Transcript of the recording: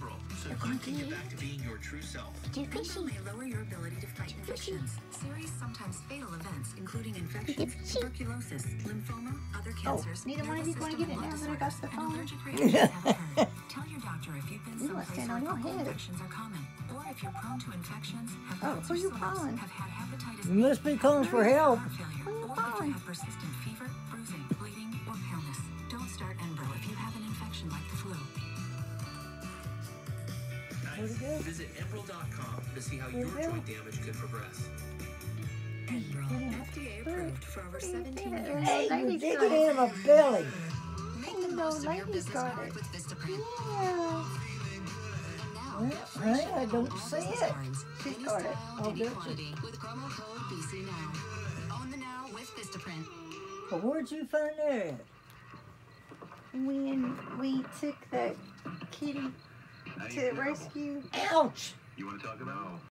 Enbrel, so you can get back to being your true self. Enbrel may lower your ability to fight infections. Serious, sometimes fatal events, including infections, tuberculosis, lymphoma, other cancers, neither one of you want to get it now that I got the and phone. allergic reactions have occurred. Tell your doctor if you've been someplace stand where on your fungal head. infections are common, or if you're prone to infections, have Oh, cancer who you cells, calling? have had hepatitis You must be calling for help. heart failure, Who you or if calling? you have persistent fever, bruising, bleeding, or paleness. Don't start Enbrel if you have an infection like the flu. Visit Enbrel.com to see how your joint damage could progress. Enbrel, FDA approved for over 17 years. Hey, you're digging in my belly. Make the most of your business card with Vistaprint. Yeah. And now, I don't see it. She's any got it. style, Oh, any good. quantity with promo code BCNOW. Own the now with Vistaprint. Well, where'd you find that at? When we took the kitty to rescue. Ouch! You want to talk about?